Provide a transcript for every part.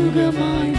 சுகமாய்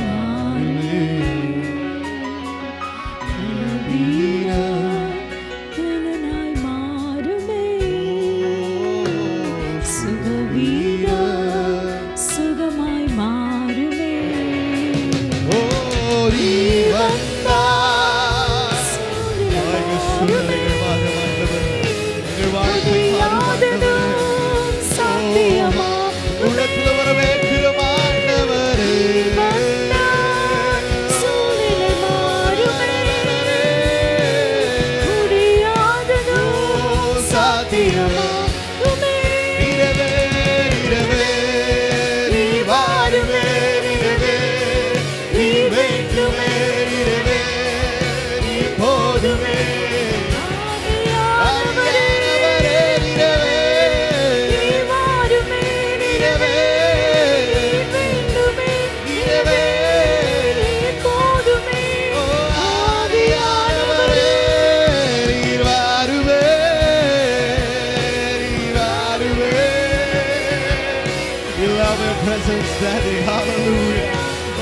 Daddy, hallelujah.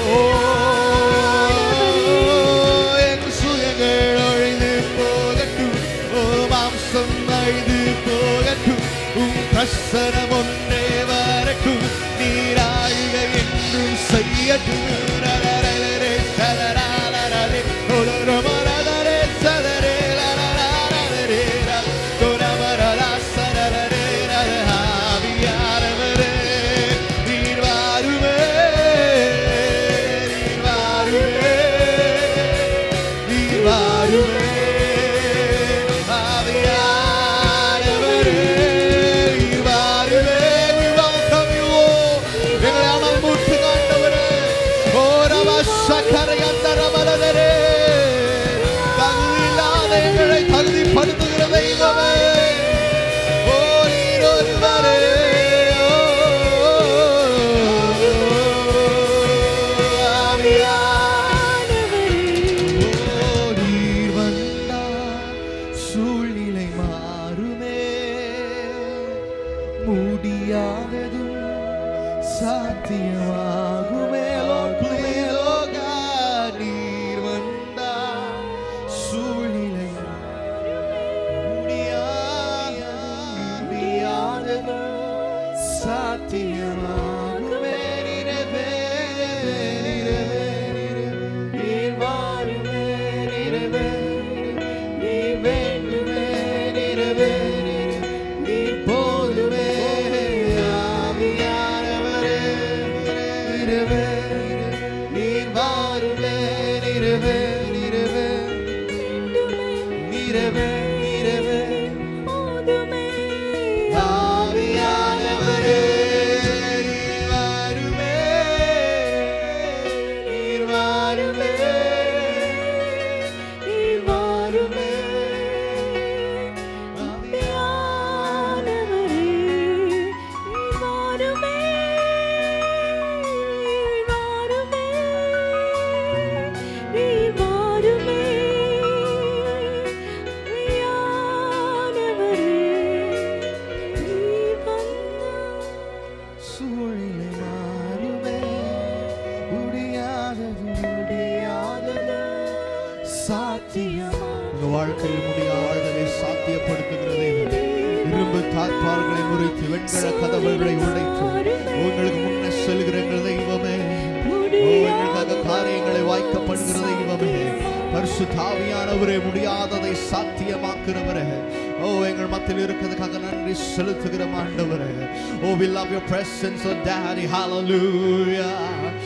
Oh, we love your presence, oh Daddy, hallelujah.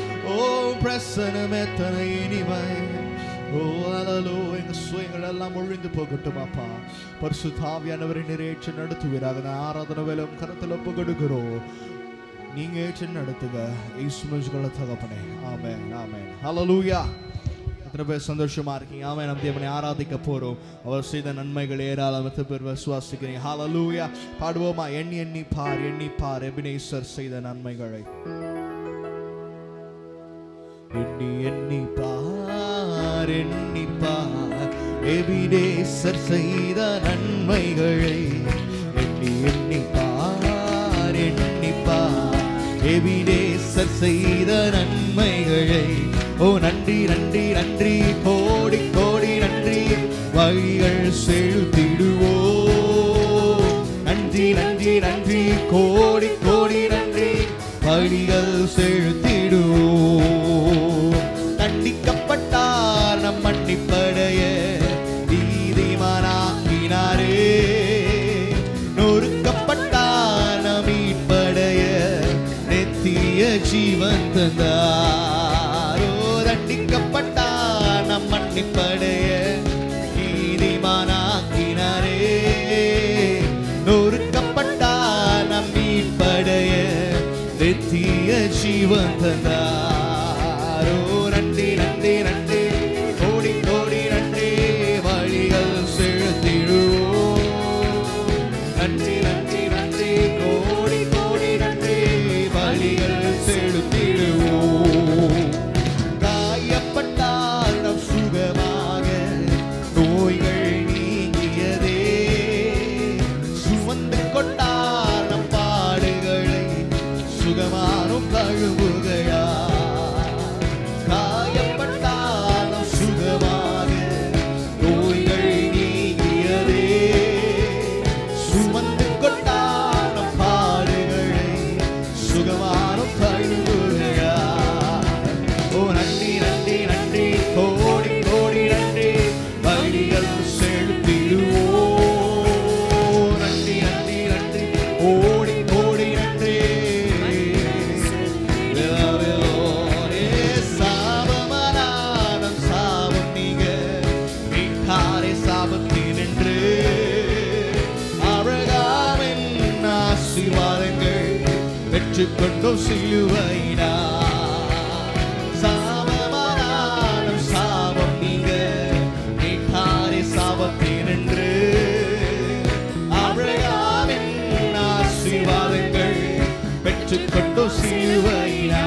Oh, presence, oh, hallelujah. சுயங்கள் எல்லாம் ஒழிந்து போகட்டும் அப்பா. பரிசுத்த ஆவியானவரை நிறைவேற்றி நடத்துவீராக. ஆராதனை வேளையும் கரத்தில் ஒப்பு கொடுக்கிறோம். நீங்க ஏற்றி நடத்துங்க இயேசுவின் தகப்பனே. ஆமென், ஆமென். ஹalleluya. எத்தனை பேர் சந்தோஷமா இருக்கீங்க? ஆமென். நம்ம தேவனை ஆராதிக்க போறோம். அவர் செய்த நன்மைகள் ஏராளம். எத்தனை பேர் விசுவாசிக்கிறீங்க? ஹalleluya. பாடுவோமா? எண்ணி எண்ணி பார், எண்ணி பார் எபினேசர் செய்த நன்மைகளை. எண்ணி எண்ணி பார், எண்ணி பார் எபினேசர் செய்த நன்மைகளை. எண்ணி எண்ணி பார், எண்ணி பார் எபினேசர் செய்த நன்மைகளை. ஜீவன் தந்தாரோ. தண்டிக்கப்பட்டார் நம் மன்னிப்படைய நீதிமானாக்கினாரே. நொறுக்கப்பட்டார் நம் மீட்படைய நித்திய ஜீவன் தந்தாரோ. நன்றி நன்றி நன்றி கோடி கோடி நன்றி. வழிகள் செலுத்திடுவோம். நன்றி நன்றி நன்றி கோடி கோடி நன்றி. வழிகள் செலுத்திடுவோம். காயப்பட்டால் நம் சுகமாக நோய்கள் நீங்கியதே. சுமந்து கொண்டால் நம் பாடுகளை சுகமானும் கழுவுகையா. காயப்பட்டால் நம் சுகமாக நோய்கள் நீங்கியதே. சுமந்து கொண்டால் நம் பாடுகளை சுகமானும் கழுவுகையா. ஓ நன்றி நன்றி நன்றி கோடி கோடி நன்றி. வழிகள் செலுத்திடுவோம். நன்றி நன்றி நன்றி கோடி கோடி நன்றி. சாபமானாலும் சாபம் நீங்க மீட்காரே சாபத்தினின்று. அழகாவின் ஆசீர்வாதங்கள் பெற்றுக்கொண்டோம் சிலுவையினா. சாபமானாலும் சாபம் நீங்க மீட்காரே சாபத்தினின்று. அழகாவின் ஆசீர்வாதங்கள் பெற்றுக்கொண்டோம் சிலுவையினா.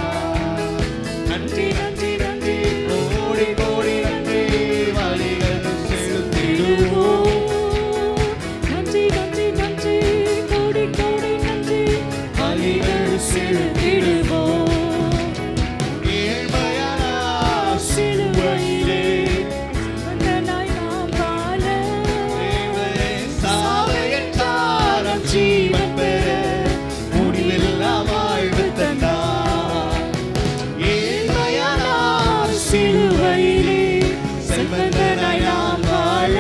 நன்றி நன்றி நன்றி கோடி கோடி நன்றி. வழிகள் செலுத்திடுவோம். நன்றி நன்றி நன்றி கோடி கோடி நன்றி. வழிகள் செலுத்திடுவோம். ஏழ்மையான சிலுவையிலே வந்தனாய் நாம் வாழ. சாவையற்றார் நம் ஜீவன் பெற முடிவில்லா வாழ்வு தந்தார். ஏழ்மையான சிலுவையிலே செல்வந்தனாய் நாம் வாழ.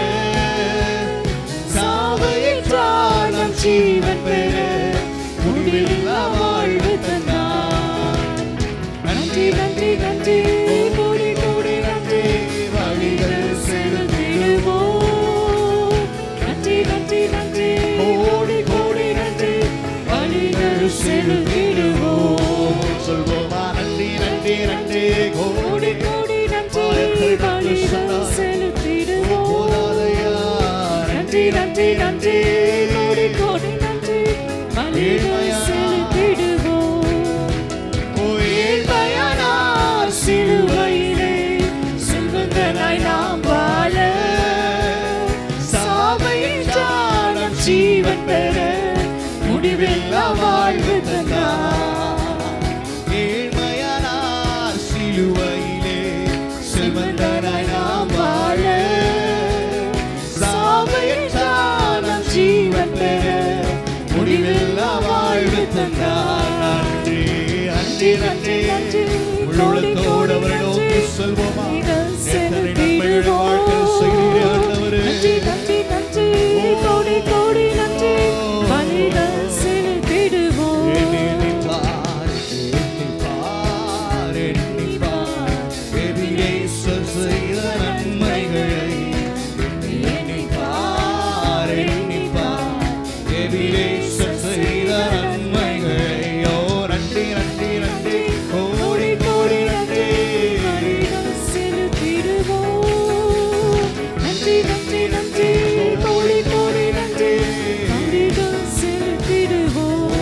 சாவையற்றார் நம் ஜீவன் பெற முடிவில்லா வாழ்வு தந்தார். நன்றி நன்றி நன்றி கோடி கோடி நன்றி. வழிகள் செலுத்திடுவோம். நன்றி நன்றி நன்றி கோடி கோடி நன்றி. வழிகள் செலுத்திடுவோம். சொல்வோமா நன்றி நன்றி நன்றி கோடி கோடி நன்றி. வழிகள் செலுத்திடுவோம். போதாதையா. நன்றி நன்றி நன்றி கோடி கோடி நன்றி. வழிகள் செலுத்திடுவோம். ஏழ்மையானார் சிலுவையிலே செல்வந்தனாய் நாம் வாழ. சாவையற்றார் நம் ஜீவன் பெற முடிவில்லா வாழ்வு தந்தார். ஏழ்மையானார் சிலுவையிலே செல்வந்தனாய் நாம் வாழ. சாவையற்றார் நம் ஜீவன் பெற முடிவில்லா வாழ்வு தந்தார். நன்றி நன்றி நன்றி நன்றி. உள்ளத்தோடு அவரை நோக்கி செல்வோமா. எத்தனை நன்மைகள் வாழ்க்கையில் செய்கிறீரே ஆண்டவரே. நன்றி நன்றி நன்றி கோடி கோடி நன்றி. வழிகள் செலுத்திடுவோம். எண்ணிப்பார் எண்ணிப்பார் எண்ணிப்பார். எபிரேசர் செய்த நன்மைகளை எண்ணிப்பார் எண்ணிப்பார். எபிரேசர் செய்த நன்மைகளை. ஓ நன்றி நன்றி நன்றி கோடி கோடி நன்றி. வழிகள் செலுத்திடுவோம். நன்றி நன்றி நன்றி கோடி கோடி நன்றி. வழிகள் செலுத்திடுவோம்.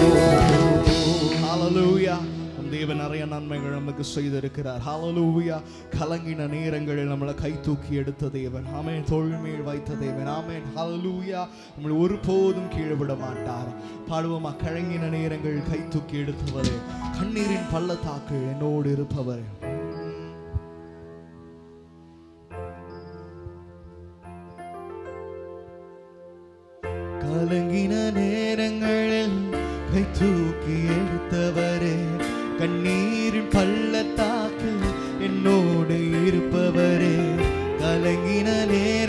ஹalleluya. நம் தேவன் நிறைய நன்மைகள் நமக்கு செய்திருக்கிறார். ஹalleluya. கலங்கின நேரங்களில் நம்மளை கை தூக்கி எடுத்த தேவன். ஆமென். தோள்மேல் வைத்த தேவன். ஆமென். ஹalleluya. நம்மளை ஒருபோதும் கீழே விட மாட்டார். பாடுவோமா. கலங்கின நேரங்கள் கை தூக்கி எடுத்தவரே. கண்ணீரின் பள்ளத்தாக்கில் என்னோடு இருப்பவர். கலங்கின நேரங்களில் கை தூக்கி எடுத்தவரே. கண்ணீரின் பள்ளத்தாக்கில் என்னோடு இருப்பவரே. கலங்கின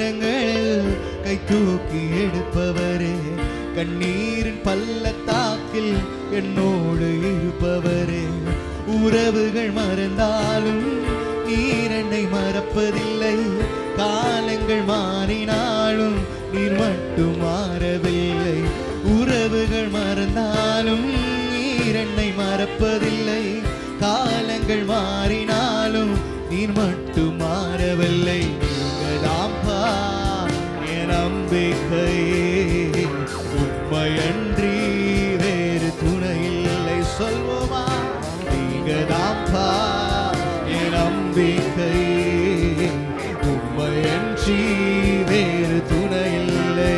நேரங்களில் கை தூக்கி எடுப்பவரே. கண்ணீரின் பள்ளத்தாக்கில் தாக்கில் என்னோடு இருப்பவரே. உறவுகள் மறந்தாலும் நீர் என்னை மறப்பதில்லை. காலங்கள் மாறினாலும் நீர் மட்டும் மாறவில்லை. உறவுகள் மறந்தாலும் நீர் என்னை மறப்பதில்லை. காலங்கள் மாறினாலும் நீர் மட்டும் மாறவில்லை. நீங்கதாம்பா என் நம்பிக்கையே, உம்மையன்றி வேறு துணை இல்லை. சொல்வோமா? நீங்கதாம்பா என் நம்பிக்கையே, உம்மையன்றி வேறு துணை இல்லை.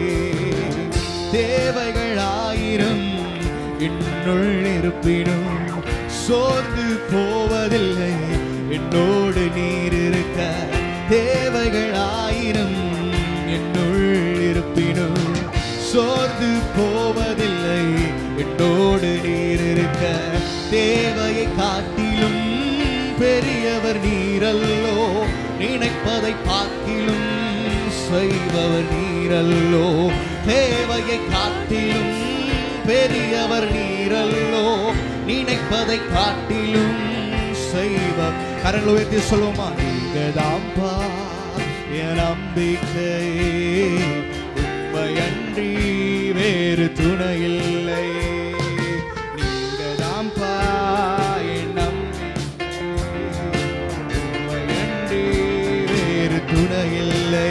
தேவைகள் ஆயிரம் என்னுள் இருப்பினும் சோர்ந்து போவதில்லை. என்னோடு நீர் இருக்க. தேவைகள் ஆயிரம் என்னுள் இருப்பினும் சோர்ந்து போவதில்லை. என்னோடு நீர் இருக்க. தேவையை காட்டிலும் பெரியவர் நீரல்லோ. நினைப்பதை பார்க்கிலும் செய்பவர் நீரல்லோ. தேவையை காட்டிலும் பெரியவர் நீரல்லோ. நினைப்பதை காட்டிலும் செய்வர். கரங்களை உயர்த்தி சொல்லுவோமா? நீங்கதாம்பா என் நம்பிக்கையே, உம்மையன்றி வேறு துணை இல்லை. நீங்கதாம்பா என் நம்பிக்கையே, உம்மையன்றி வேறு துணை இல்லை.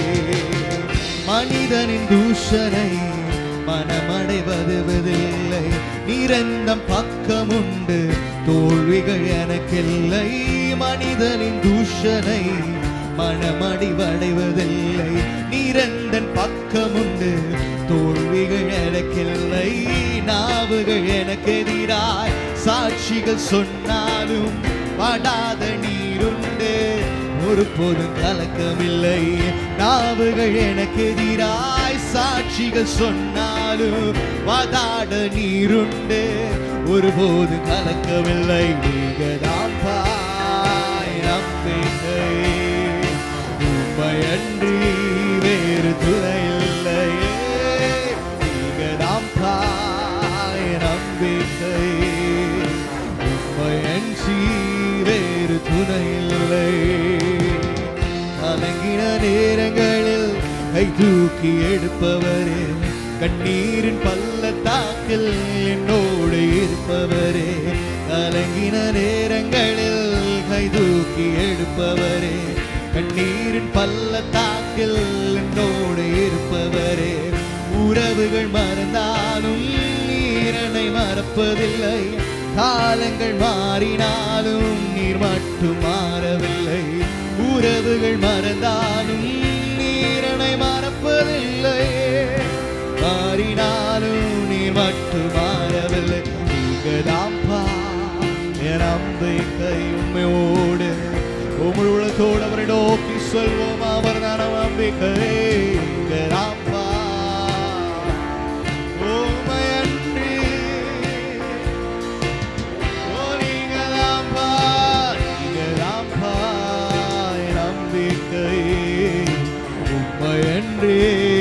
மனிதனின் தூஷனை மனமடைவதில்லை. நிரந்தம் பக்கம் உண்டு, தோல்விகள் எனக்கில்லை. மனிதனின் தூஷனை மனமடைவதில்லை. நிரந்தன் பக்கம் உண்டு, தோல்விகள் எனக்கில்லை. நாவுகள் எனக்கு எதிராய் சாட்சிகள் சொன்னாலும் படாத நீருண்டு, ஒருபோதும் கலக்கமில்லை. நாவுகள் எனக்கு எதிராய் சாட்சிகள் சொன்னாலும் வாதாட நீருண்டு, ஒருபோதும் கலக்கமில்லை. நீங்கதாம்பா என் நம்பிக்கையே, உம்மையன்றி வேறு துணை இல்லை. நீங்கதாம்பா என் நம்பிக்கையே, உம்மையன்றி வேறு துணை இல்லை. கலங்கின நேரங்களில் கை தூக்கி எடுப்பவரே, கண்ணீரின் பள்ளத்தாக்கில் என்னோடு இருப்பவரே. கலங்கின நேரங்களில் கை தூக்கி எடுப்பவரே, கண்ணீரின் பள்ளத்தாக்கில் என்னோடு இருப்பவரே. உறவுகள் மறந்தாலும் நீரனை மறப்பதில்லை. காலங்கள் மாறினாலும் நீர் மட்டும் மாறவில்லை. உறவுகள் மறந்தாலும் நீரனை மறப்பதில்லை. மாறினாலும் நீர் மட்டும் மாறவில்லை. நீங்கதாம்பா என் நம்பிக்கை. உண்மையோடு முழு உலகத்தோடு அவரை நோக்கி சொல்வோம், அவர் தான் நம்பிக்கை. நீங்கதாம்பா உம்மையன்றி. ஓ நீங்கதாம்பா, நீங்கதாம்பா என் நம்பிக்கை, உம்மையன்றி.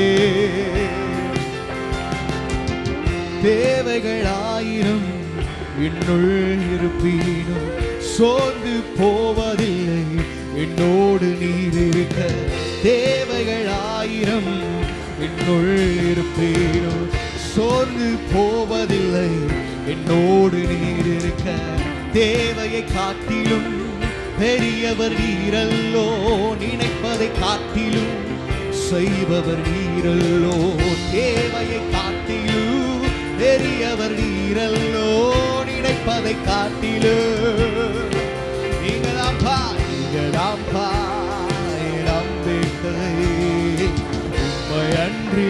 தேவைகள் ஆயிரம் என்னுள் இருப்பினும் சோர்ந்து போவதில்லை. என்னோடு நீர் இருக்க. தேவைகள் ஆயிரம் என்னுள் இருப்பினும் சோர்ந்து போவதில்லை. என்னோடு நீர் இருக்க. தேவையை காட்டிலும் பெரியவர் நீரல்லோ. நினைப்பதை காட்டிலும் செய்பவர் நீரல்லோ. தேவையை காட்டிலும் பெரியவர் நீரல்லோ. நினைப்பதை காட்டிலும் நீங்கதாம்பா, நீங்கதாம்பா என் நம்பிக்கை, உம்மையன்றி.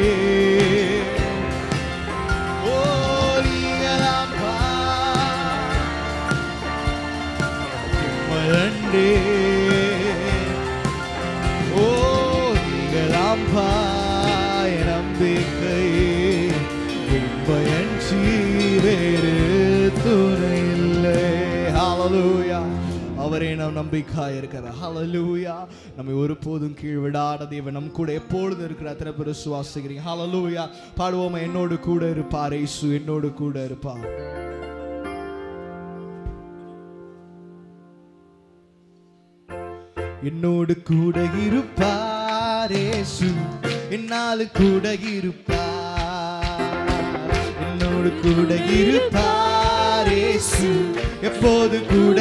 ஓ நீங்கதாம்பா உம்மையன்றி. ஓ நீங்கதாம்பா என் நம்பிக்கை, உம்மையன்றி வேறு துணை இல்லை. ஹல்லேலூயா. அவரே நம் நம்பிக்கையா இருக்கிறார். ஹல்லேலூயா. நம்மை ஒருபோதும் கீழ் விடாத தேவன் நம் கூட எப்பொழுதும் இருக்கிற அத்தனை பேர் விசுவாசிக்கிறீங்க. ஹல்லேலூயா. பாடுவோமா, என்னோடு கூட இருப்பார் இயேசு, என்னோடு கூட இருப்பார். என்னோடு கூட இருப்பார் இயேசு, என்னால் கூட இருப்பார். என்னோடு கூட இருப்பார் இயேசு, எப்போது கூட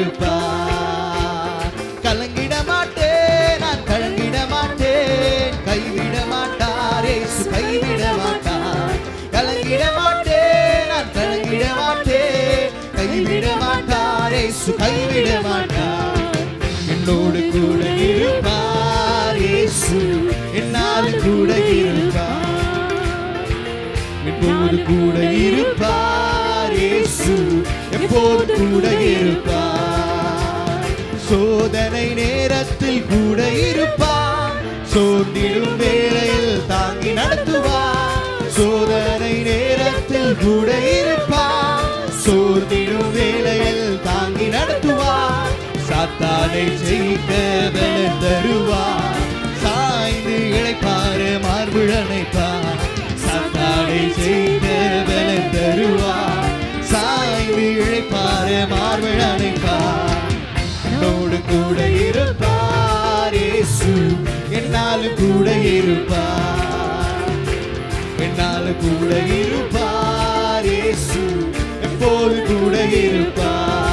இருப்பார். கலங்கிட மாட்டேன், நான் கலங்கிட மாட்டேன், கைவிட மாட்டார் இயேசு, கைவிட மாட்டார். கலங்கிட மாட்டேன், நான் கலங்கிட மாட்டேன், கைவிட மாட்டார் இயேசு, கைவிட மாட்டார். என்னோடு கூட இருப்பார் இயேசு, என்னால் கூட இருப்பார். எப்போது கூட இருப்பார் இயேசு, எப்போது கூட இருப்பார். சோதனை நேரத்தில் கூட இருப்பார், சோர்ந்திடும் வேளையில் தாங்கி நடத்துவார். சோதனை நேரத்தில் கூட இருப்பார், சோர்ந்திடும் வேளையில் தாங்கி நடத்துவார். சாத்தானை ஜெயிக்க பலன் தருவார், சாய்ந்து இளைப்பாறு மார்பில் அணைப்பார். சாத்தானை ஜெயிக்க பலன் தருவார், சாய்ந்து இளைப்பாறு மார்பில் அணைப்பார். என்னோடு கூட இருப்பார் இயேசு, என்னாலும் கூட இருப்பார். என்னாலும் கூட இருப்பார் இயேசு, எப்போது கூட இருப்பார்.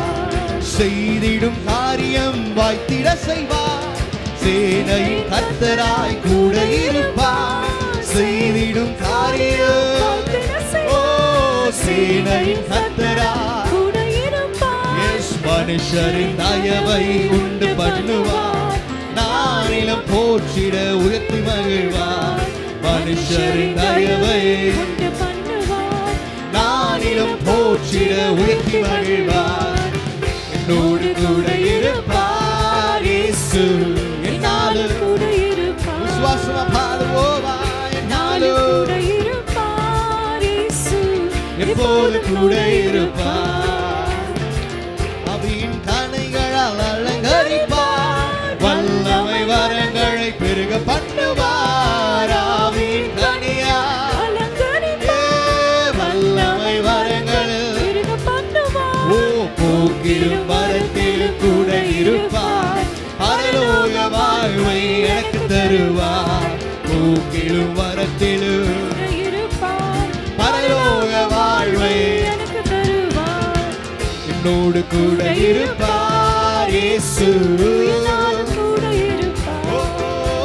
செய்திடும் காரியம் வாய்த்திட செய்வார், சேனையின் கர்த்தராய் கூட இருப்பார். செய்திடும் காரியம் ஓ சேனையின் கர்த்தராய் கூட இருப்பார். மனுஷரின் தயவை உண்டு பண்ணுவார், நானிலம் போற்றிட உயர்த்தி மகிழ்வார். மனுஷரின் தயவை உண்டு பண்ணுவார், நானிலம் போற்றிட உயர்த்தி மகிழ்வார். என்னோடு கூட இருப்பார் இயேசு, என்னாலும் கூட இருப்பார். விசுவாசமா பாடுவோமா, என்னாலும் கூட இருப்பார் இயேசு, எப்போது கூட இருப்பார். அவியின் கனைகளால் அலங்கரிப்பார், வல்லமை வரங்களை பெருக பண்ணுவார். ஆவியின் கனியால் அலங்கரிப்பார், வல்லமை வரங்களை பெருக பண்ணுவார். ஓ போக்கிலும் வரத்திலும் கூட இருப்பார், பரலோக வாழ்வை எனக்கு தருவார். போக்கிலும் வரத்திலும் இருப்பார், பரலோக வாழ்வை எனக்கு தருவார். என்னோடு கூட இருப்பார் இயேசு, என்னாலும் கூட இருப்பார்.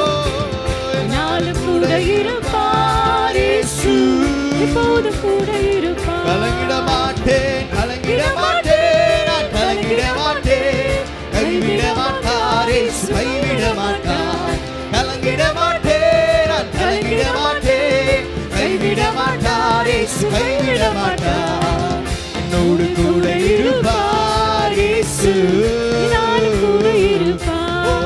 என்னாலும் கூட இருப்பார் இயேசு, எப்போது கூட இருப்பார். கலங்கிட மாட்டேன், கலங்கிட மாட்டேன், நான் கலங்கிட மாட்டேன், கைவிட மாட்டார் இயேசு, கைவிட மாட்டார். கலங்கிட மாட்டேன், நான் கலங்கிட மாட்டேன், கைவிட மாட்டார் இயேசு, கைவிட மாட்டார். என்னோடு கூட இருப்பார் இயேசு, என்னாலும் கூட இருப்பார்.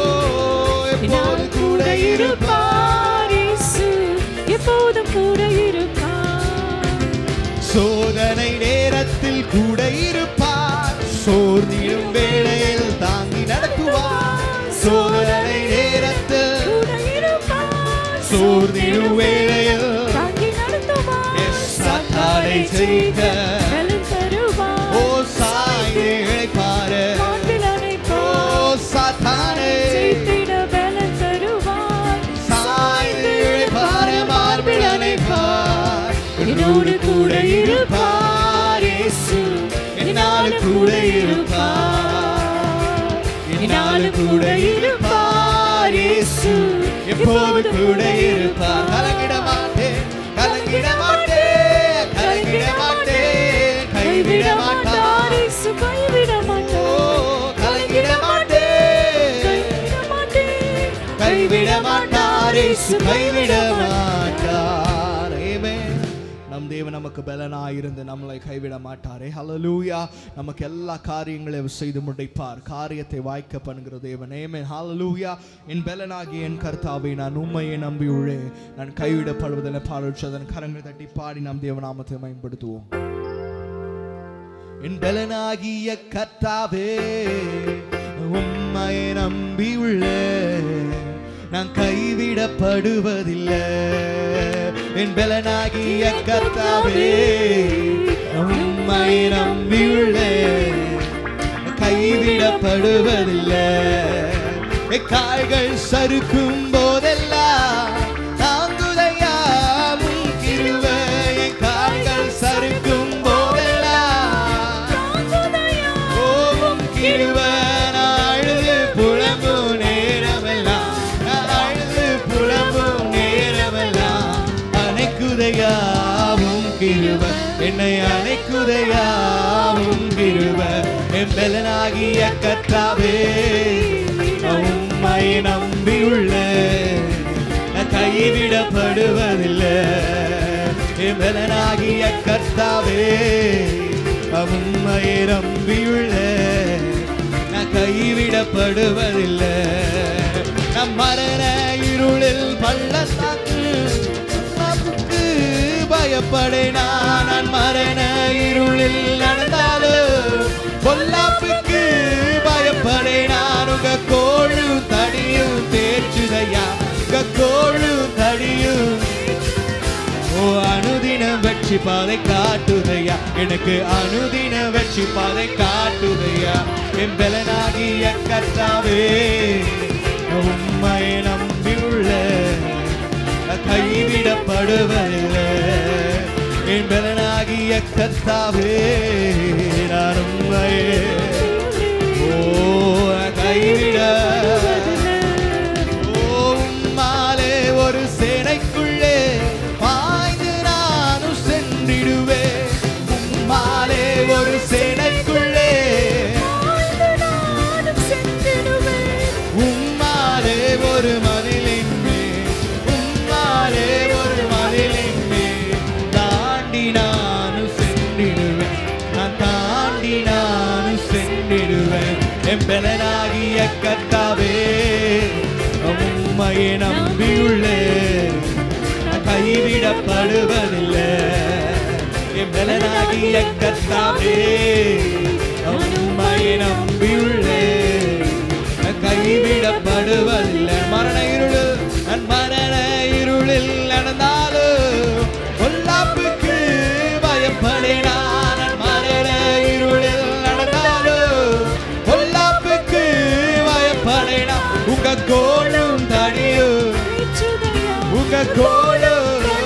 எப்போது கூட இருப்பார் இயேசு, எப்போதும் கூட இருப்பார். சோதனை நேரத்தில் கூட இருப்பார், சோர்ந்திடும் வேளையில் தாங்கி நடத்துவார். சோதனை நேரத்தில் கூட இருப்பார், சோர்ந்திடும் வேளையில் தாங்கி நடத்துவார். சாத்தானை ஜெயிக்க பலன் தருவார், ஓ சாய்ந்து இளைப்பாறு மார்பில் அணைப்பார். ஓ சாத்தானை ஜெயித்திட பலன் தருவார், சாய்ந்து இளைப்பாறு மார்பில் அணைப்பார். என்னோடு கூட இருப்பார் இயேசு, என்னால் கூட இருப்பார். என்னால் கூட இருப்பார் இயேசு, எப்போது கூட இருப்பார். கலங்கிட மாட்டேன், கலங்கிட மாட்டேன், கலங்கிட மாட்டேன், கைவிட மாட்டார் இயேசு, கைவிட மாட்டார். கலங்கிட மாட்டேன், கைவிட மாட்டேன், கைவிட மாட்டார் இயேசு, கைவிட மாட்டார். ஆமென். நம் தேவன் நமக்கு பலனாயிருந்து நம்மளை கைவிட மாட்டாரே. ஹல்லேலூயா. நமக்கு எல்லா காரியங்களையும் செய்து முடிப்பார், காரியத்தை வாய்க்க பண்ணுகிற தேவன். ஆமென். ஹல்லேலூயா. என் பலனாகிய என் கர்த்தாவை நான் உம்மையை நம்பியுள்ளேன், நான் கைவிடப்படுவதில்லை. பாடுவதன் கரங்களை தட்டி பாடி நாம் தேவநாமத்தை மேம்படுத்துவோம். என் பலனாகிய கர்த்தாவே உம்மை நம்பியுள்ளேன் நான் கைவிடப்படுவதில்லை என் பலனாகிய கர்த்தாவே உம்மை நம்பியுள்ளேன் கைவிடப்படுவதில்லை காய்கள் சறுக்கும் போதெல்லாம் தாங்குதையா உம் கிருபை என் காய்கள் சறுக்கும் போதெல்லாம் உம் கிருபை நான் அழுது புலம்பும் நேரமெல்லாம் நான் அழுது புலம்பும் நேரமெல்லாம் அணைக்குதையா உம் கிருபை என்னை அணைக்குதையா உம் கிருபை என் பலனாகிய கர்த்தாவே உம்மை நம்பியுள்ளேன் கைவிடப்படுவதில்லை என் பலனாகிய கர்த்தாவே உம்மை நம்பியுள்ளேன் கைவிடப்படுவதில்லை நம் மரண இருளில் பள்ளத்தாக்கு பயப்படேனா நான் மரண இருளில் நடந்தாலும் பொல்லாப்புக்கு பயப்படேனான் உங்க கோழு தடியும் தேர்ச்சுதையா உங்க கோழு தடியும் ஓ அனுதினம் வெற்றி பாதை காட்டுதையா எனக்கு அனுதினம் வெற்றி பாதை காட்டுதையா என் பலனாகிய கர்த்தாவே உம்மை நம்பியுள்ளேன் கைவிடப்படுவதில்லை என் பலனாகிய கர்த்தாவே நான் உம்மை கைவிட உம்மாலே ஒரு சேனைக்குள்ளே பாய்ந்து நானும் சென்றிடுவேன் உம்மாலே ஒரு சேனைக்குள்ளே உம்மாலே ஒரு மதிலின் மேல் உம்மாலே ஒரு மதிலின் மேல் தாண்டி நானும் சென்றிடுவேன் நான் தாண்டி நானும் சென்றிடுவேன் என் பலனாகிய கர்த்தாவே உம்மை நம்பியுள்ளேன் கைவிடப்படுவதில்லை என் பலனாகிய கர்த்தாவே உம்மை நம்பியுள்ளேன் கைவிடப்படுவதில்லை மரண இருளில் நடந்தாலும் பொல்லாப்புக்கு பயப்படேனா நான் மரண இருளில் நடந்தாலும் பொல்லாப்புக்கு பயப்படேனா உங்க கோலும் தடியும் உங்க கோலும்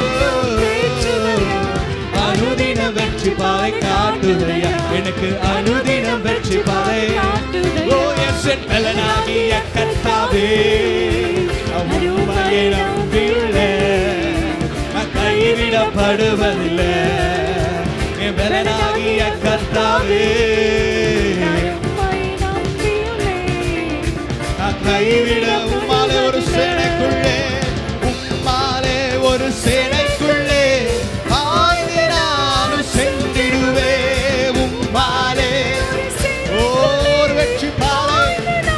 அனுதினம் வெற்றி பாதை காட்டுதையா எனக்கு அனுதினம் வெற்றி பாதை ஓ என் பலனாகிய கர்த்தாவே உம்மை நம்பியுள்ளேன் கைவிடப்படுவதில்லை என் பலனாகிய கர்த்தாவே கைவிட உம்மாலே ஒரு சேனைக்குள்ளே உம்மாலே ஒரு சேனைக்குள்ளே ஆய்ந்து நானும் சென்றிடுவே உம்மாலே ஓர் வெற்றி பாதை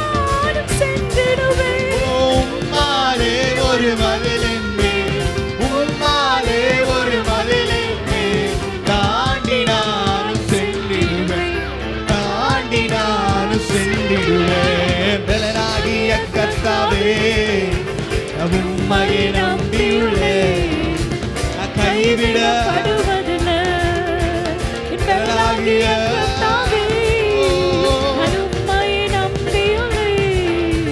உம்மாலே ஒரு மதிலின் மேல் உம்மாலே ஒரு மதிலின் மேல் தாண்டி நானும் சென்றிடுவேன் தாண்டி நானும் சென்றிடுவேன் பலனாகிய கர்த்தாவே உம்மை நம்பியுள்ளேன் கைவிடப்படுவதில்லை பலனாகிய கர்த்தாவே உம்மை நம்பியுள்ளேன்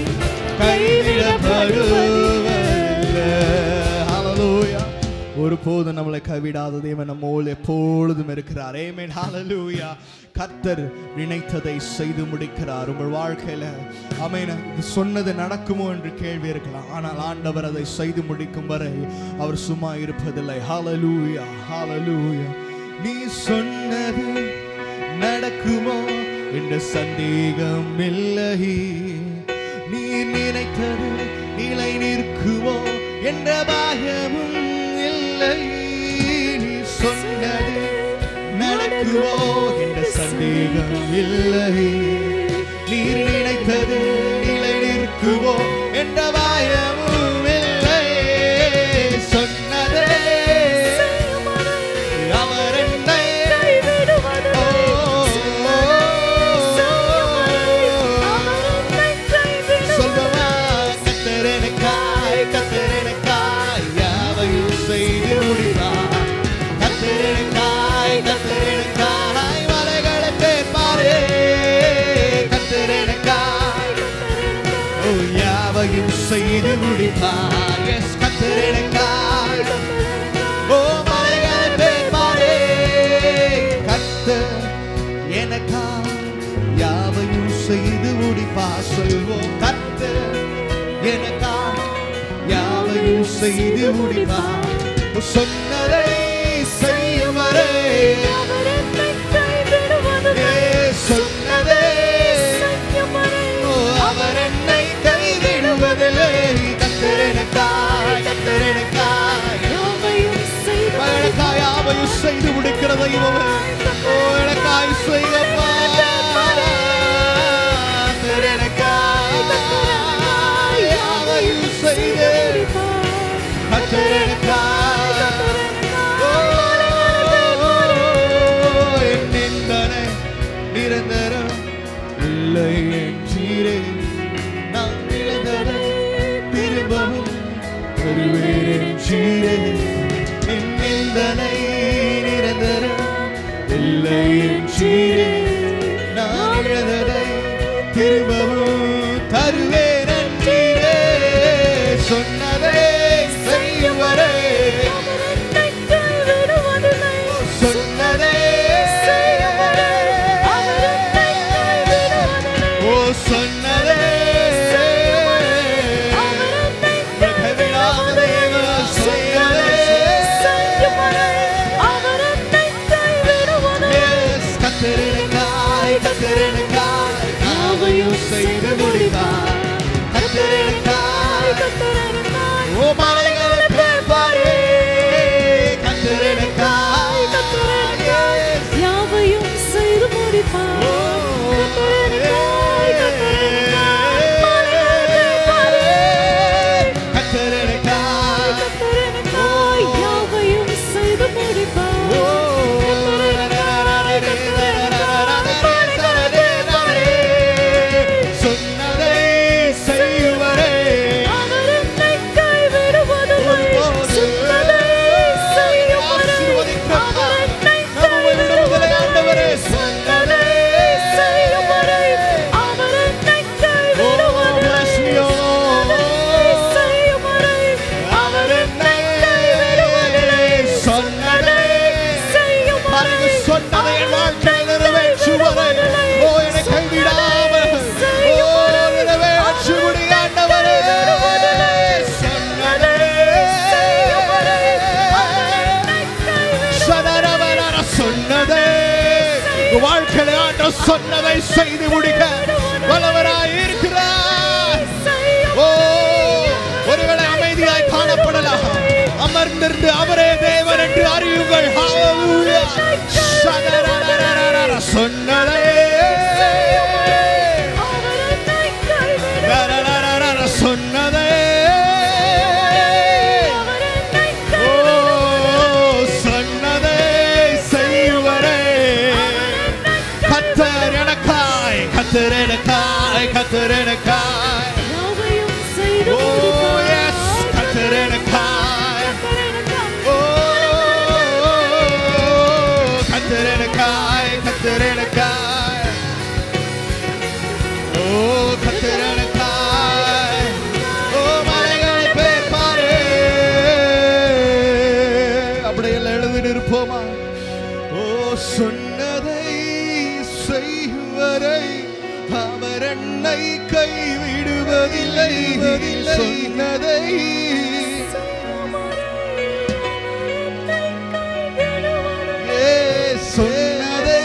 கைவிடப்படுவதில்லை ஹல்லேலூயா ஒருபோதும் நம்மளை கைவிடாத தேவன் நம்மோடு எப்பொழுதும் இருக்கிறார் ஆமென் ஹல்லேலூயா கர்த்தர் நினைத்ததை செய்து முடிக்கிறார் உங்கள் வாழ்க்கையில ஆமென் சொன்னது நடக்குமோ என்று கேள்வி இருக்கலாம் ஆனால் ஆண்டவர் அதை செய்து முடிக்கும் வரை அவர் சும்மா இருப்பதில்லை ஹல்லேலூயா ஹல்லேலூயா நீ சொன்னது நடக்குமோ என்ற சந்தேகம் இல்லை நீ நினைத்தது நிலை நிற்குமோ என்ற பயமும் இல்லை நீ சொன்னது நடக்குமோ என்ற சந்தேகம் இல்லை நீர் நினைத்தது நிலை நிற்குமோ என்ற பயமும் இல்லை சொன்னதே அவர் என்னை செய்து முடிப்பார். சொன்னதை செய்யும் வரை சொன்னதே அவர் என்னை கைவிடுவதில்லை. கத்தரனுக்காய் கத்தரனுக்காய் யாவையும் செய்து முடிக்கிற தெய்வம். எனக்காய் செய்யப்பா யாவையும் செய்து நிந்தனை நிரந்தரம் இல்லை என்றீரே. நான் நிரந்தரம் திரும்பவும் வருவேன் என்றீரே. நிந்தனை நிரந்தரம் இல்லை என்றீரே. நான் நிரந்தரை திரும்பவும் தருவேன் என்றீரே. சொன்னதே செய்யும் வரை சொன்னதே ஓ சொன்னதே கத்தரனுக்காய் கத்தரனுக்காய் யாவையும் செய்து முடிப்பார். கத்தரனுக்காய் ஓ மலைகளை பேர்பாரே. கத்தரனுக்காய் யாவையும் செய்து முடிப்பார். வாழ்க்கையில ஆண்டவர் சொன்னதை செய்து முடிக்க வல்லவராய் இருக்கிறார். ஓ ஒருவேளை அமைதியாய் காணப்படலாம். அமர்ந்திருந்து அவரே தேவன் என்று அறியுங்கள். ஹalleluya. சொன்னதை சொன்னதை கத்தரனுக்காய் கத்தரனுக்காய் ஓ yes கத்தரனுக்காய் ஓ கத்தரனுக்காய் கத்தரனுக்காய் ஓ கத்தரனுக்காய் ஓ மலைகளை பேர்பாரே. அப்படியெல்லாம் எழுதி நிற்போமா? ஓ சொன்னதை செய்வரை அவர் என்னை கைவிடுவதில்லை. சொன்னதை சொன்னதை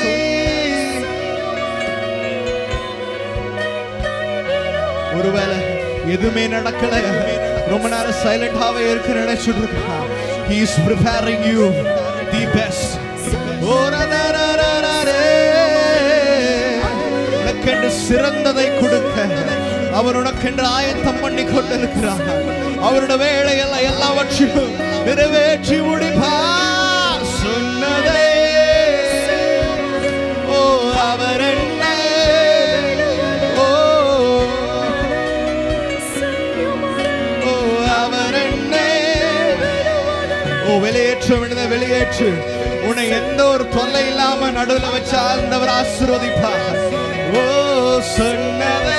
ஒருவேளை எதுவுமே நடக்கல, ரொம்ப நேரம் சைலண்டாவே இருக்க நினைச்சிட்டு இருக்கா. He is preparing you the best. உனக்கென்று சிறந்ததை கொடுக்க அவர் உனக்கென்று ஆயத்தம் பண்ணி கொண்டிருக்கிறார். அவருடைய வேலையெல்லாம் எல்லாவற்றையும் நிறைவேற்றி முடிப்பார். சொன்னதை ஓ அவர் என்ன ஓ ஓ அவர் என்ன ஓ வெளியேற்ற விடுத வெளியேற்று. உன்னை எந்த ஒரு தொல்லை இல்லாம நடுவில் வச்சு ஆண்டவர் ஆசீர்வதிப்பார். ஓ சொன்னதே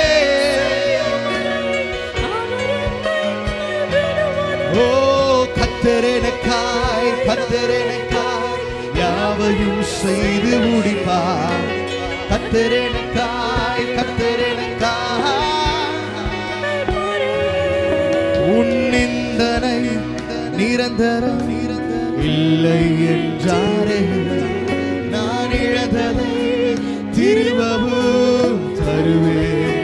ஓ கத்தரனுக்காய் கத்தரனுக்காய் யாவையும் செய்து முடிப்பார். கத்தரனுக்காய் கத்தரனுக்காய் உன் நிந்தனை நிரந்தரம் இல்லை என்றாரே. நான் இழந்ததை திரும்பவும் தருவேன்.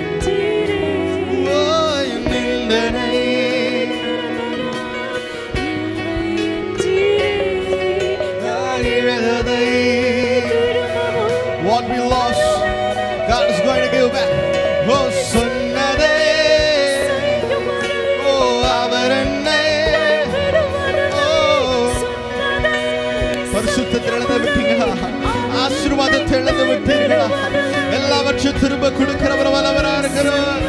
What we lost, God is going to give back. Oh, சொன்னதே, oh, அவர் என்னை, oh, பரிசுத்தத்தை இழந்து விட்டீங்களா? ஆசீர்வாதத்தை இழந்து விட்டீர்களா? எல்லாவற்றையும் திரும்ப கொடுக்கிறவர் வல்லவராக இருக்கிறார்.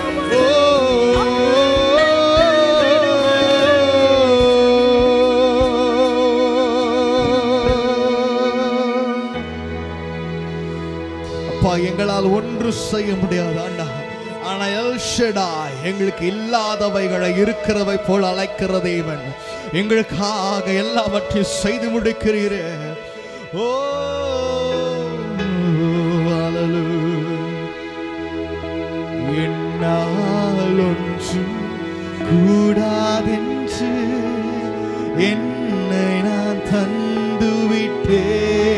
எங்களால் ஒன்று செய்ய முடியாது ஆண்டா. ஆனா எல் ஷடாய் எங்களுக்கு இல்லாதவைகளை இருக்கிறவை போல் அழைக்கிற தேவன். எங்களுக்காக எல்லாவற்றையும் செய்து முடிக்கிறீரே. ஓ என்னால் ஒன்றும் கூடாதென்று என்னை நான் தந்துவிட்டேன்.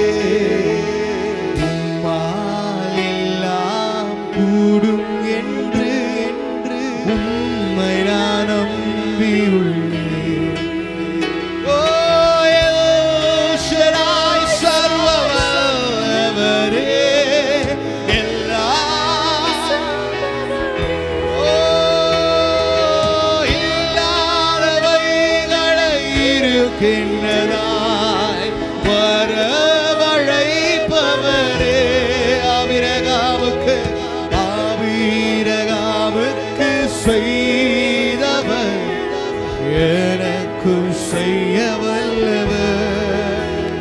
செய்தவர் எனக்கு செய்ய வல்லவர்.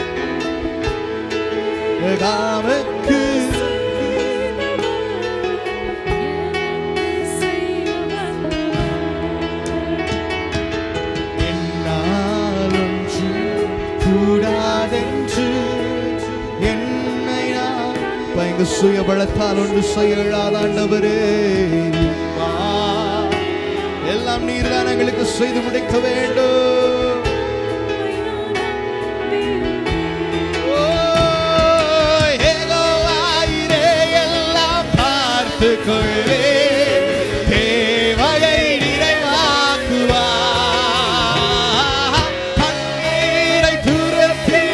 காமக்கு என்னால் ஒன்று கூடாதென்று என்னை நான் எங்க சுயபலத்தால் ஒன்று செய்யலாத ஆண்டவரே. எல்லாம் நீர்தான் எங்களுக்கு செய்து முடிக்க வேண்டும். எல்லாம் பார்த்து கொள்வே தேவையை நிறைவாக்குவார். கண்ணீரை துரத்திய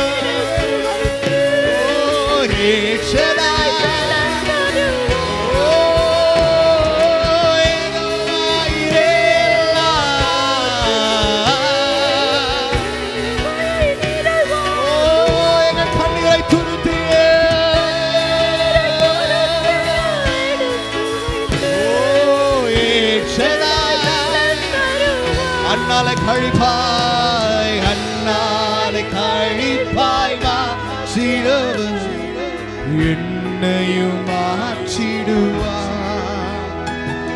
அண்ணாலை கழிப்பாய், அண்ணாலை கழிப்பாய் மாற்றிடுவர் என்னையும் மாற்றிடுவார்.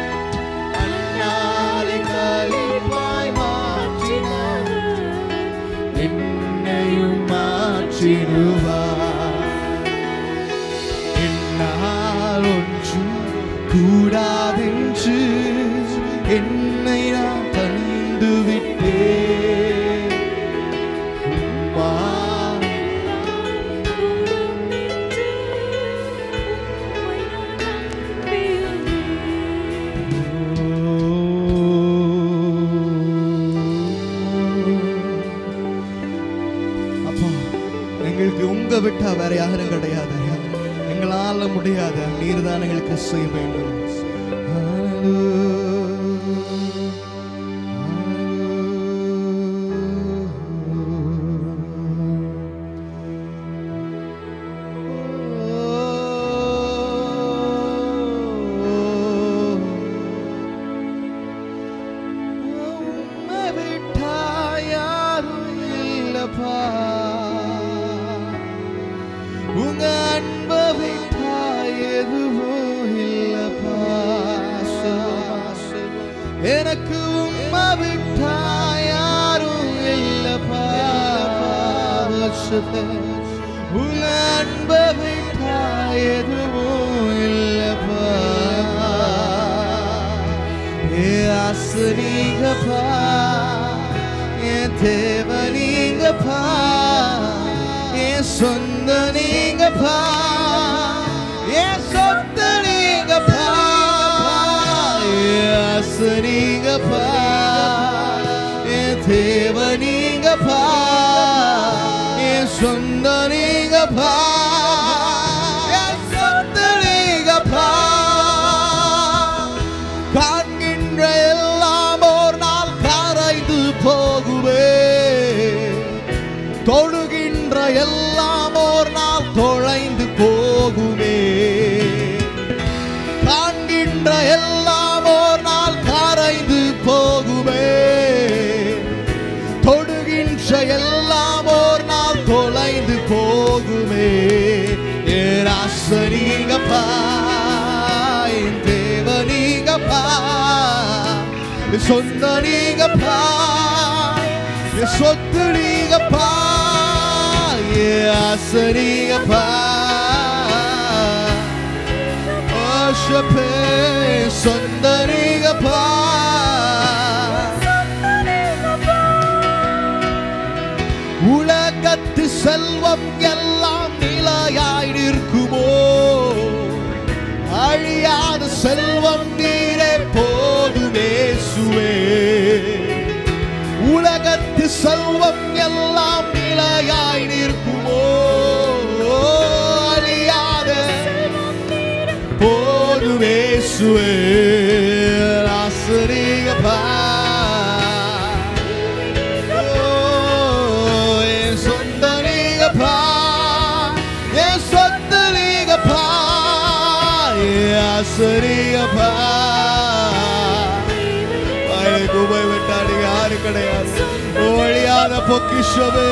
அண்ணாலை கழிப்பாய் மாற்றிடுவர் என்னையும் மாற்றிடுவார். என்னால் ஒன்றும் கூடாதென்று என்னை நான் தந்து விட்டேன். அப்பா, எங்களுக்கு உங்க விட்டா வேற யாரும் கிடையாது. எங்களால முடியாது, நீர் தான் எங்களுக்கு செய்ய வேண்டும். உங்க அன்பை விட்டா எதுவும் இல்லப்பா. எனக்கு உம்மை விட்டா யாரும் இல்லப்பா. உங்க அன்பை விட்டா எதுவும் இல்லப்பா. ஆசை நீங்கப்பா, தேவ நீங்கப்பா, என் சொந்த நீங்கப்பா, என் சொத்து நீங்கப்பா, என் ஆசை நீங்கப்பா, என் தேவ நீங்கப்பா, என் சொந்த நீங்கப்பா, என் சொத்து நீங்கப்பா. காண்கின்ற எல்லாம் ஒரு நாள் கரைந்து போகுவே, தொழுகின்ற எல்லாம் ஒரு நாள் தொலைந்து போகுமே. காண்கின்ற எல்லாம் ஒரு நாள் கரைந்து போகுமே, தொடுகின்ற எல்லாம் ஒரு நாள் தொலைந்து போகுமே. என் ஆசை நீங்கப்பா, என் தேவ நீங்கப்பா, என் சொந்த நீங்கப்பா, என் சொத்து நீங்கப்பா, என் ஆசை நீங்கப்பா. ஆசைப்பே சொந்த நீங்கப்பா. உலகத்து செல்வம் எல்லாம் நிலையாய் நிற்குமோ, அழியாத செல்வம் நீரே போதுமே இயேசுவே. உலகத்து செல்வம் எல்லாம் நிலையாய் நிற்குமோ, அழியாத போதுமே இயேசுவே. ஆசை நீங்கப்பா, என் சொந்த நீங்கப்பா, என் சொத்து நீங்கப்பா, என் ஆசை நீங்கப்பா. உமை விட்டாடு யாரு கிடையாது, ஒழியாத பொக்கிஷமே.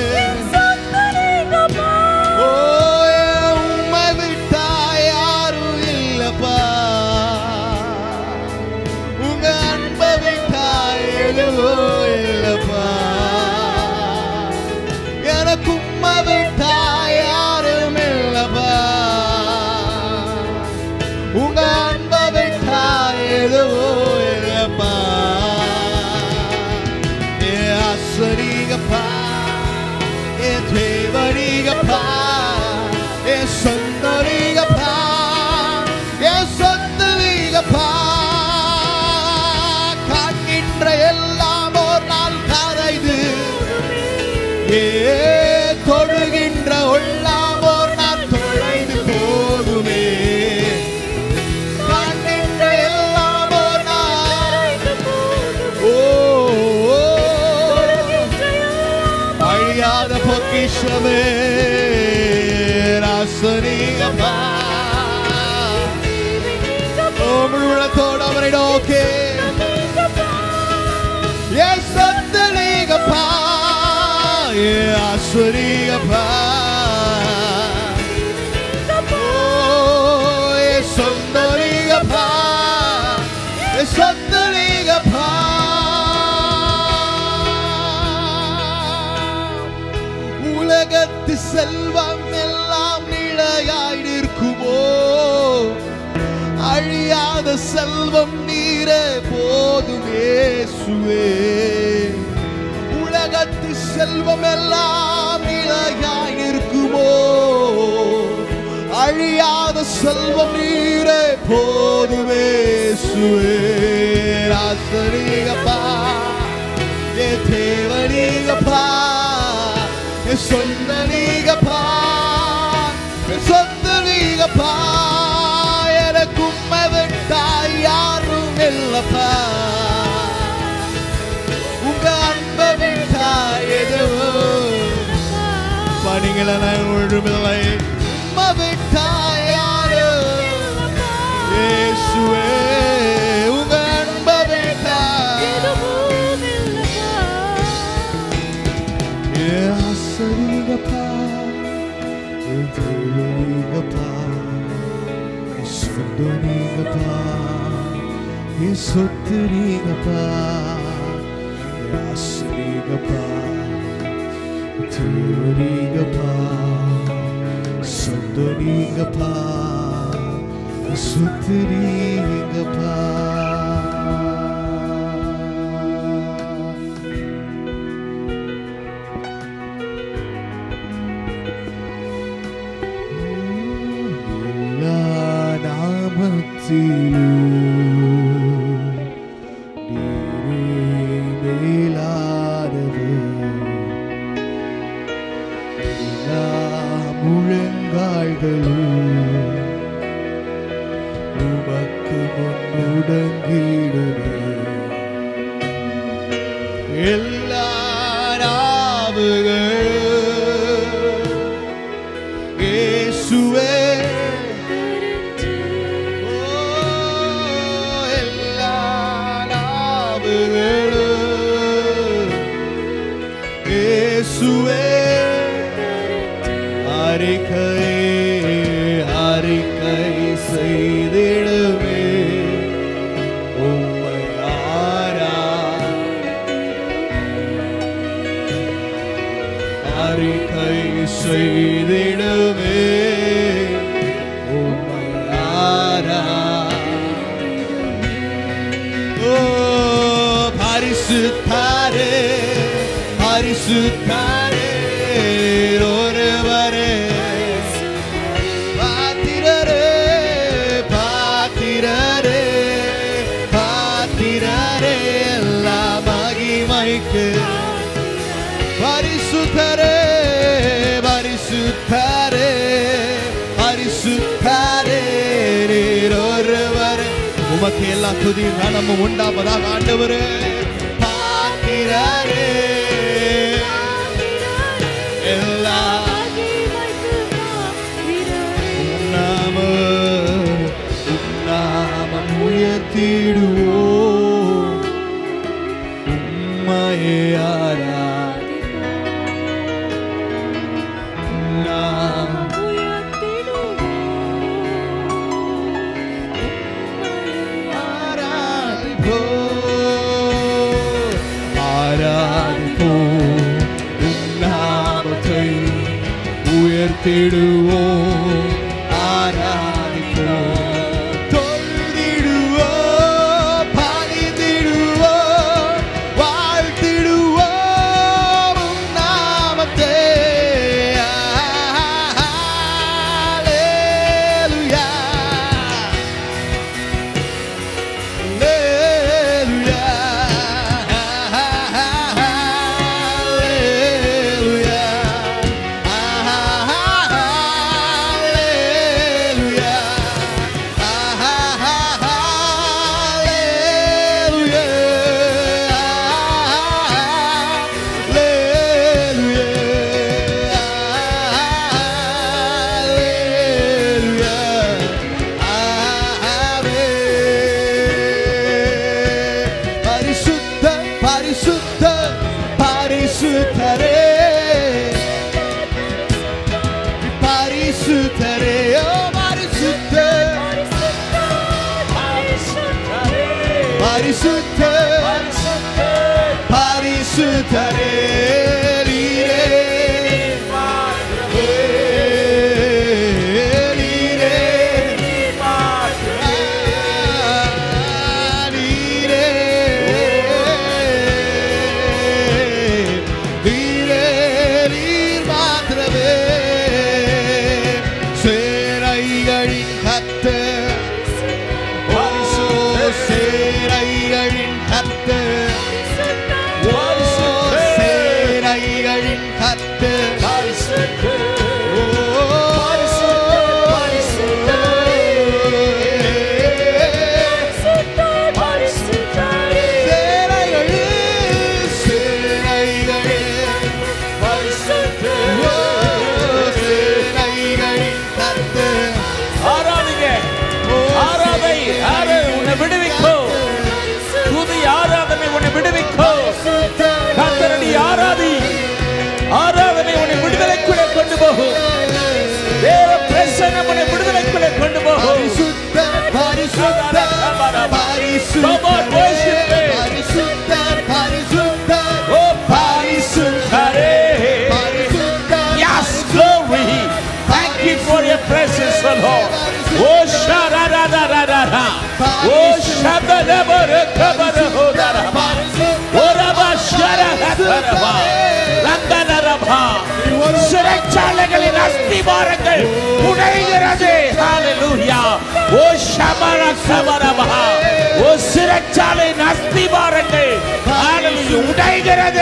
ஓ உம்மை விட்டா யாரும் இல்லப்பா, உங்க அன்பை விட்டா எதுவும் இல்லப்பா. எனக்கு உம்மை விட்டா யாரும் இல்லப்பா, உங்க அன்பை விட்டா எதுவும் இல்லப்பா. நீங்கப்பா, என் தேவ நீங்கப்பா, என் சொந்த நீங்கப்பா, என் சொந்த நீங்கப்பா. காண்கின்ற எல்லாம் ஒரு நாள் கரைந்து, தொழுகின்ற எல்லாம் ஒரு நாள் தொலைந்து போகுமே. காண்கின்ற எல்லாம் ஒரு நாள் அழியாத பொக்கிஷமே. ஆசை நீங்கப்பா, முழுவதோடு அவரை நோக்கி என் சொந்த நீங்கப்பா, என் ஆசை நீங்கப்பா, என் சொந்த நீங்கப்பா, என் சொந்த நீங்கப்பா. உலகத்து செல்வம் எல்லாம் நிலையாய் நிற்குமோ, அழியாத செல்வம் நீரே போதும் இயேசுவே. உலகத்து செல்வம் எல்லாம் நிலையாய் நிற்குமோ, அழியாத செல்வம் நீரே போதும் இயேசுவே. ஆசை நீங்கப்பா, என் தேவ நீங்கப்பா, என் சொந்த நீங்கப்பா, என் சொந்த நீங்கப்பா. எனக்கு உம்மை விட்டா யாரும் இல்லப்பா, உங்க அன்பை விட்டா எதுவும் பணிகளை நான் ஒன்றுமில்லை. உம்மை விட்டா யாரும் இயேசுவே, உங்க அன்பை விட்டா ஆசை நீங்கப்பா, என் தேவ நீங்கப்பா, என் சொந்த நீங்கப்பா, என் சொத்து நீங்கப்பா, என் ஆசை நீங்கப்பா, என் தேவ நீங்கப்பா, சொந்த நீங்கப்பா, என் சொத்து நீங்கப்பா. நாட்களும் உமக்கு முன்னுடங்கிடுமே. எல்லா நாவுகளும் இயேசுவே எல்லா நாவுகளும் இயேசுவே அறிக்கை செய்திடுமே. உம்மை அறிக்கை செய்திடுமே. உம்மை ஓ பரிசுத்தாரே பரிசுத்தாரே ஒருவரே பாத்திரரே பாத்திரரே பாத்திரரே எல்லா மகிமைக்கு பரிசுத்தரே பரிசுத்தரே பரிசுத்தரே ஒருவரே உமக்கு எல்லா துதி கனமும் உண்டாவதாக ஆண்டவரே. பாத்திரரே எல்லா நாமம் உயர்த்திடுவோம். உம்மையே உயர்த்திடுவோம் ஆராதிப்போம் தொழுதிடுவோம் பணிந்திடுவோம் வாழ்த்திடுவோம் உம் நாமத்தை. அல்லேலூயா அல்லேலூயா சிறைச்சாலைகளின் அஸ்திவாரங்கள் உடைகிறது. ஹalleluya. ஓ ஷபர கபரபா. ஓ சிறைச்சாலையின் அஸ்திவாரங்கள் ஹalleluya உடைகிறது.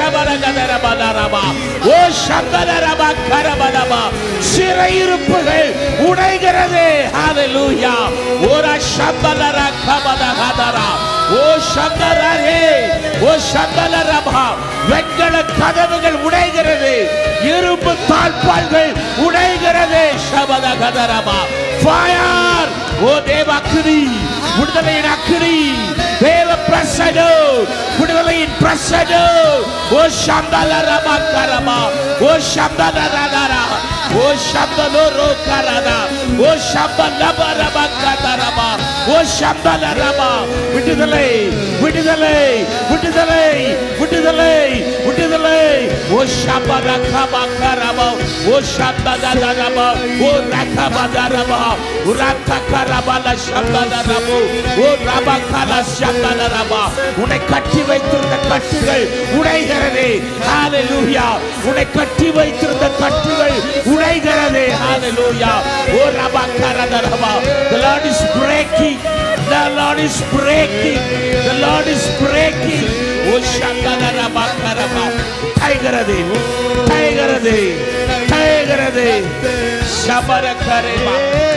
ஷபரகதரபதரபா ஓ ஷபரரபா கரபதபா சிறையிருப்புகள் உடைகிறது ஹalleluya ஓரா ஷபரர கபதகதரா ஓ ஷபரரே ஓ ஷபரரபா வெண்கல கதவுகள் உடைகிறது இரும்பு தாழ்பாள்கள் உடைகிறது ஷபரகதரபா ஃபயர் ஓ தேவ அக்கினி விடுதலையின் அக்கினி தேவ பிரசன்னம் விடுதலையின் பிரசன்னம் ஓ ஷம்பலரபா கரபா ஓ ஷம்பலரரா ஓ ஷம்பலோரோ கரதா ஓ ஷம்பலபரபா கதரபா ஓ ஷம்பலரபா விடுதலை விடுதலை விடுதலை விடுதலை விடுதலை ஓ ஷம்பலரபா கரபா ஓ ஷம்பலரபா ஓ ரகபதரபா உரககரபல ஷம்பலரபா ஓ ரபகல ஷம்பலரபா உன்னை கட்டி வைத்திருந்த கட்டுகள் உடைகிறது ஹalleluya உன்னை கட்டி வைத்திருந்த கட்டுகள் உடைகிறது ஹalleluya ஓ ரபகரதரபா the Lord is breaking the Lord is breaking the Lord is breaking O ஷம்பலரபா கரபா டைகிறது டைகிறது டைகிறது ஷபரகரபா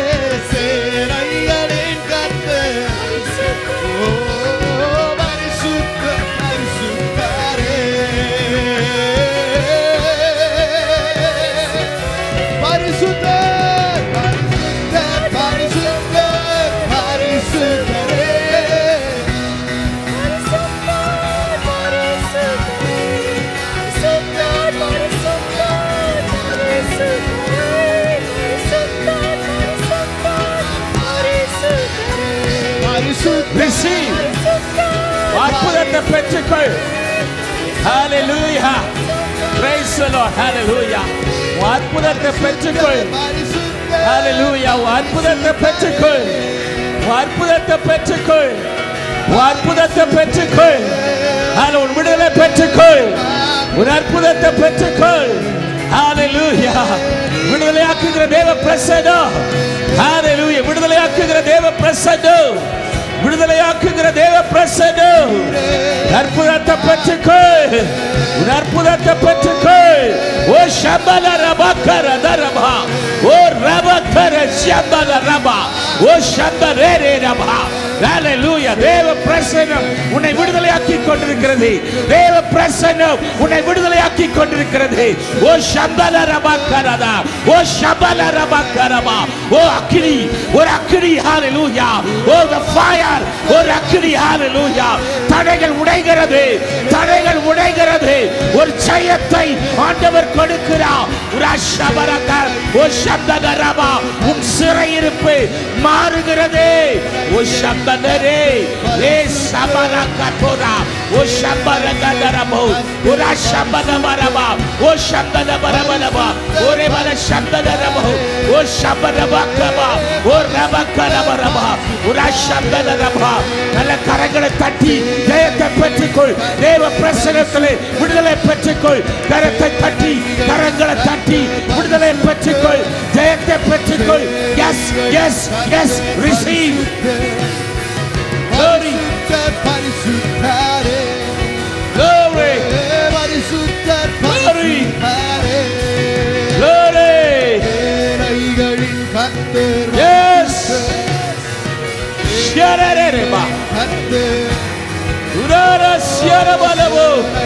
receive அற்புதத்தை பெற்றுக்கொள் hallelujah praise the Lord hallelujah அற்புதத்தை பெற்றுக்கொள் hallelujah அற்புதத்தை பெற்றுக்கொள் அற்புதத்தை பெற்றுக்கொள் அற்புதத்தை பெற்றுக்கொள் ஹalleluya விடுதலை பெற்றுக்கொள் ஒரு அற்புதத்தை பெற்றுக்கொள் hallelujah விடுதலையாக்குகிற தேவ பிரசன்னம் hallelujah விடுதலையாக்குகிற தேவ பிரசன்னம் விடுதலையாக்குகிற தேவ பிரசன்னம் அற்புதத்தை பெற்றுக்கொள் அற்புதத்தை பெற்றுக்கொள் ஓ ஷம்பலரபகரதரபா ஓ ரபகர ஷம்பலரபா ஓ ஷம்பரேரபா ஹalleluya தேவ பிரசன்னம் உன்னை விடுதலையாக்கி கொண்டிருக்கிறது தேவ பிரசன்னம் உன்னை விடுதலையாக்கி கொண்டிருக்கிறது ஓ ஷம்பலரபகரதா ஓ ஷம்பலரபகரபா ஓ அக்கினி ஒரு அக்கினி ஹalleluya ஓ the fire ஒரு அக்கினி ஹalleluya தடைகள் உடைகிறது தடைகள் உடைகிறது ஒரு ஜெயத்தை ஆண்டவர் கொடுக்கிறார் ரஷபரகர் ஓ ஷம்பலரபா உன் சிறையிருப்பு மாறுகிறது ஓ ஷம்பலரே ஏ சபரகதோரா ஓ ஷம்பரகதரபோ ஓ ரஷபரபரபா ஓ ஷம்பரபரபரபா ஓ ரெபல ஷம்பரபரபோ ஓ ஷம்பரபகபா ஓ ரபகரபரபா ஓ ரஷம்பரபரபா நல்ல கரங்களை தட்டி ஜெயத்தை பெற்றுக்கொள் தேவ பிரசன்னத்திலே விடுதலை பெற்றுக்கொள் கரத்தை தட்டி கரங்களை தட்டி விடுதலை பெற்றுக்கொள் ஜெயத்தை பெற்றுக்கொள் yes yes yes receive glory glory glory glory yes ஷரரரபா உரர ஷரபலவோ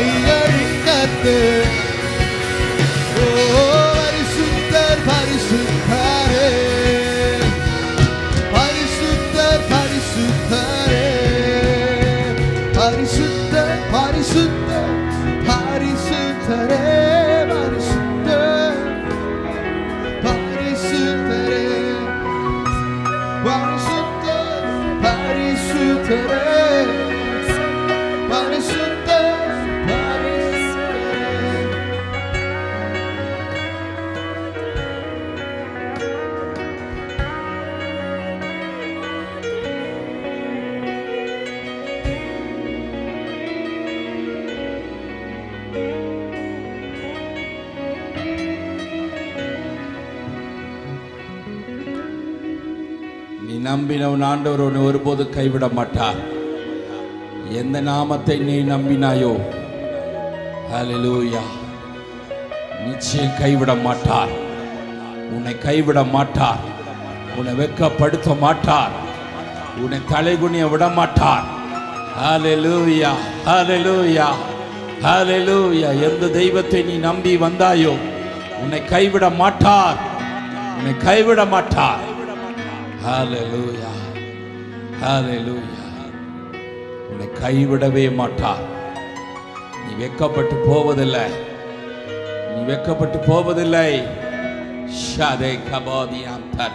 நம்பினவன் ஆண்டவர் உன்னை ஒருபோது கைவிட மாட்டார். எந்த நாமத்தை நீ நம்பினாயோ ஹல்லேலூயா. நிச்சயம் கைவிட மாட்டார். உன்னை கைவிட மாட்டார். உன்னை வெட்கப்படுத்த மாட்டார். உன்னை தலைகுனிய விட மாட்டார். ஹல்லேலூயா, ஹல்லேலூயா, ஹல்லேலூயா. எந்த தெய்வத்தை நீ நம்பி வந்தாயோ உன்னை கைவிட மாட்டார். உன்னை கைவிட மாட்டார். ஹல்லேலூயா, ஹல்லேலூயா. உன்னை கைவிடவே மாட்டார். நீ வெட்கப்பட்டு போவதில்லை. நீ வெட்கப்பட்டு போவதில்லை. ஷாதே கபாதியாம் தர.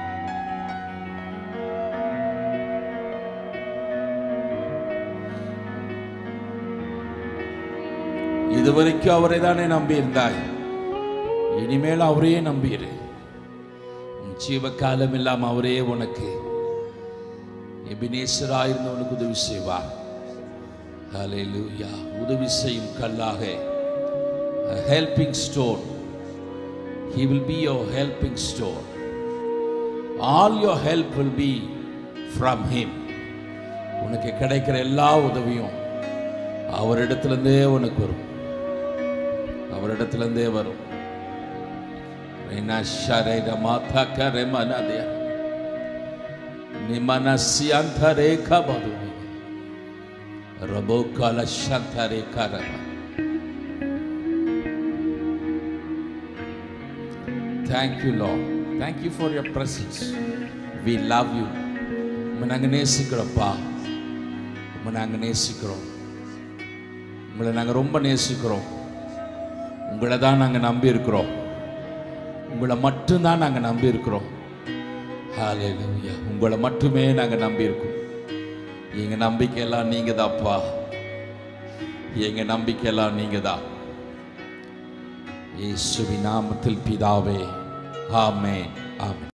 இதுவரைக்கும் அவரை தானே நம்பி இருந்தாய். இனிமேல் அவரையே நம்பிரு. ஜீவ காலம் இல்லாம அவரே உனக்கு எபினேசராயிருந்து உனக்கு உதவி செய்வார். ஹல்லேலூயா. உதவி செய்யும் கல்லாக, a helping stone. He will be your helping stone. All your help will be from him. உனக்கு கிடைக்கிற எல்லா உதவியும் அவரிடத்திலிருந்தே உனக்கு வரும். அவரிடத்திலிருந்தே வரும். Thank you, Lord. Thank you for your presence. We love you. நாங்கள் நேசிக்கிறோம்ப்பா. நாங்கள் நேசிக்கிறோம். உங்களை நாங்கள் ரொம்ப நேசிக்கிறோம். உங்களை தான் நாங்கள் நம்பி இருக்கிறோம். உங்களை மட்டும்தான் நாங்கள் நம்பி இருக்கிறோம். ஹல்லேலூயா. உங்களை மட்டுமே நாங்கள் நம்பி இருக்கோம். எங்கள் நம்பிக்கையெல்லாம் நீங்க தான்ப்பா. எங்கள் நம்பிக்கையெல்லாம் நீங்க தான். இயேசுவின் நாமத்தில் பிதாவே, ஆமென், ஆமென்.